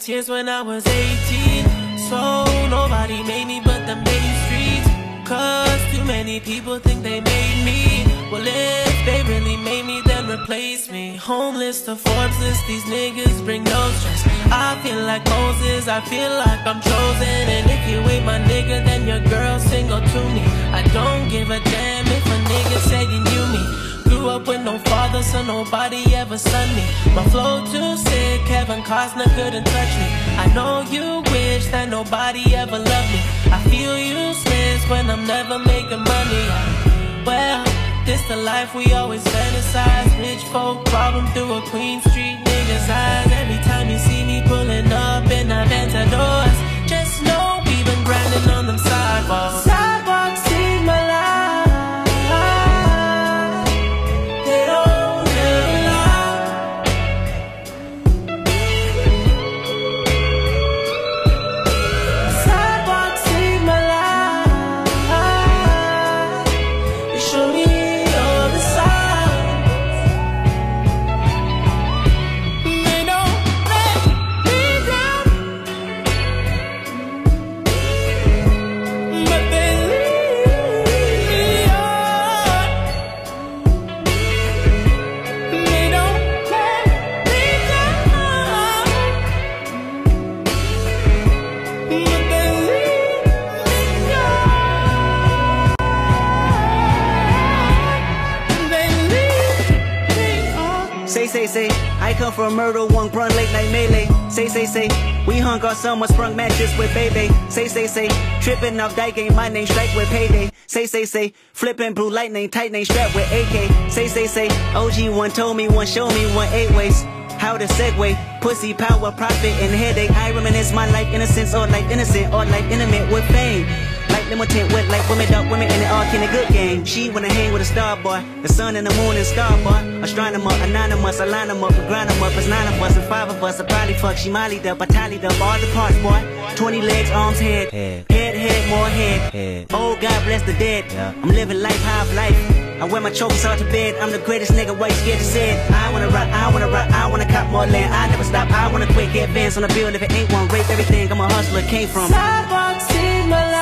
tears when I was 18. So nobody made me but the main streets. Cause too many people think they made me. Well, if they really made me, then replace me. Homeless to Forbes list, these niggas bring no stress. I feel like Moses, I feel like I'm chosen. And if you ain't my nigga, then your girl single to me. I don't give a damn if a nigga say you knew me. Grew up with no father, so nobody ever son me. My flow too sick, Kevin Costner couldn't touch me. I know you wish that nobody ever loved me. I feel useless when I'm never making money. Well, this the life we always fantasize. Rich folk problem through a Queen Street nigga's eyes. Every time you see me pulling up in the Ventadors, just know we've been grinding on them sidewalks. Sidewalks in my life. Say, I come from murder, one run late night melee. Say, we hung our summer sprung matches with baby. Say, tripping off dyke ain't my name, strike with payday. Say, flipping blue lightning, tight name strapped with AK. Say, OG one told me, one showed me, one 8 ways. How to segue, pussy, power, profit, and headache. I reminisce my life innocence, or life innocent, or life intimate with fame. Like limited with like women, dark women, and it all in a good game. She wanna hang with a star boy, the sun and the moon and star boy. Astronomer, anonymous, I line them up, we grind them up. It's 9 of us and 5 of us. I probably fuck, she mollied up, I tallied up all the parts, boy. 20 legs, arms, head, more head. Oh, God bless the dead. I'm living life, half life. I wear my chokers out to bed. I'm the greatest nigga, why you scared to say it? I wanna rock, I wanna cop more land. I never stop, I wanna quick advance on the bill. If it ain't one, rape everything. I'm a hustler, came from Sidewalks in my life.